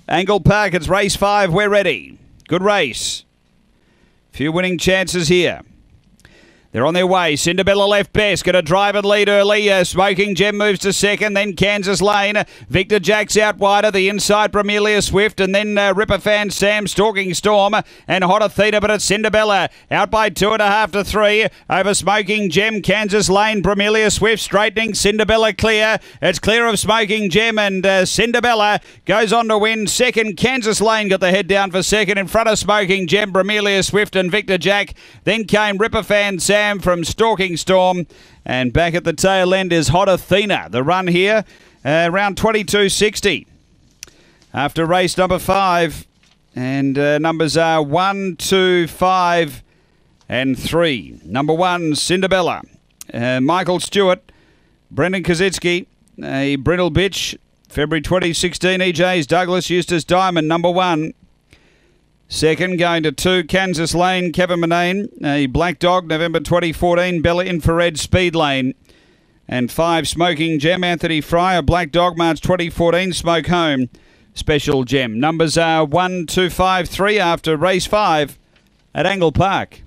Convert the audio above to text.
Angle Park, it's race 5. We're ready. Good race. Few winning chances here. They're on their way. Cinderella left best. Going to drive and lead early. Smoking Gem moves to second. Then Kansas Lane. Victor Jack's out wider. The inside Bramelia Swift. And then Ripper Fan Sam, Stalking Storm. And Hot Athena, but it's Cinderella. Out by 2.5 to 3. Over Smoking Gem. Kansas Lane. Bramelia Swift straightening. Cinderella clear. It's clear of Smoking Gem. And Cinderella goes on to win second. Kansas Lane got the head down for second. In front of Smoking Gem, Bramelia Swift and Victor Jack. Then came Ripper Fan Sam from Stalking Storm, and back at the tail end is Hot Athena. The run here around 22.60 after race number 5, and numbers are 1, 2, 5 and 3. Number 1, Cinderella. Michael Stewart, Brendan Kazitsky, a Brindle Bitch, February 2016. EJ's Douglas Eustace Diamond, number 1. Second, going to 2, Kansas Lane, Kevin Manane, a Black Dog, November 2014, Bella Infrared, Speed Lane. And 5, Smoking Gem, Anthony Fry, a Black Dog, March 2014, Smoke Home, Special Gem. Numbers are 1, 2, 5, 3 after race 5 at Angle Park.